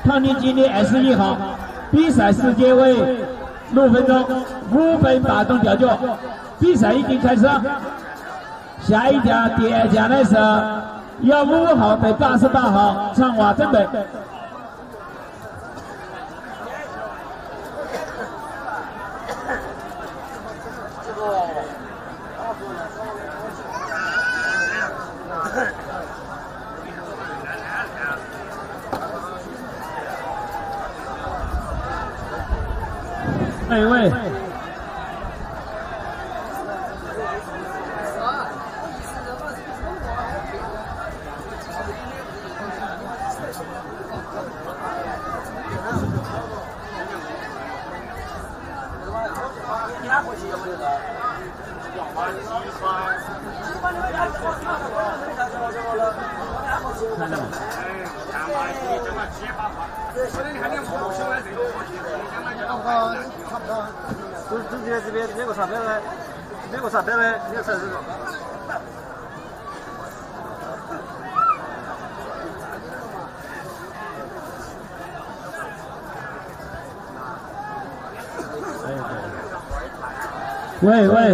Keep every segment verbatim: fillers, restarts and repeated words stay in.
胖丁经理 S 一号，比赛时间为六分钟，五分八种调教，比赛已经开始。下一家第二家呢是幺五五号对八十八号，长蛙准备。 哪一位？看到吗？ 都都这这边这个啥别的，这个啥别的，这个啥这个。 喂喂。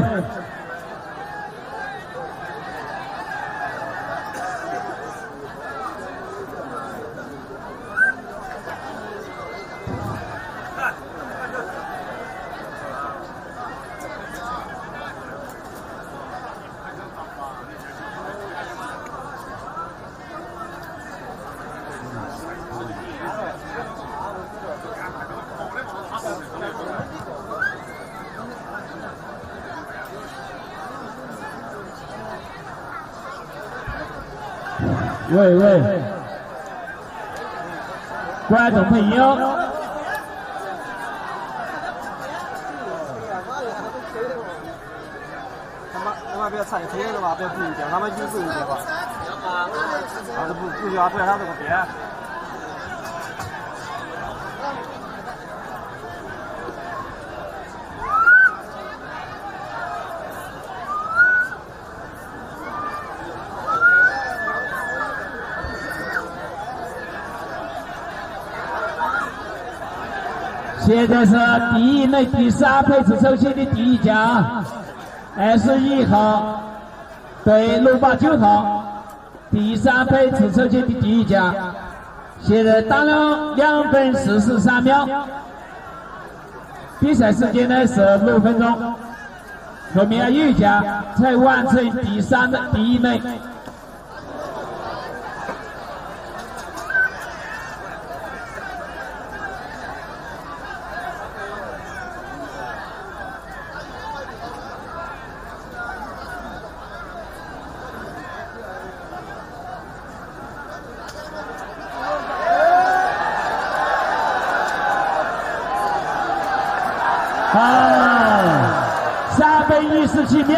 喂喂，观众朋友， 他妈他妈不要踩车的吧，不要不一样，他妈就是一样吧。啊，这不不要不要他这个边。 现在是第一轮第三配置抽签的第一家，二十一号对六八九号，第三配置抽签的第一家，现在打了两分四十三秒，比赛时间呢是六分钟，后面还有一家才完成第三的第一轮。 好，三分一十七秒，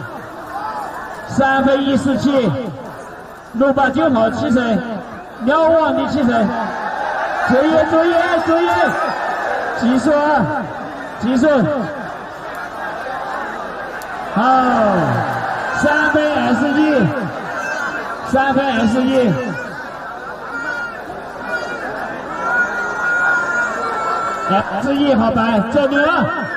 三分一十七，六八九号起身，鸟王的起身，注意注意注意，技术技术，好，三分二十一，三分二十一。 二十一号班，走牛了。